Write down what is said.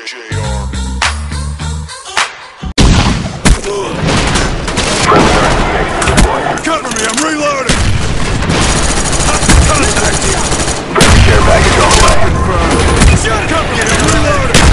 JR. Cover me, I'm reloading! Contact! Friendly care package on the way. Cover me, I'm reloading!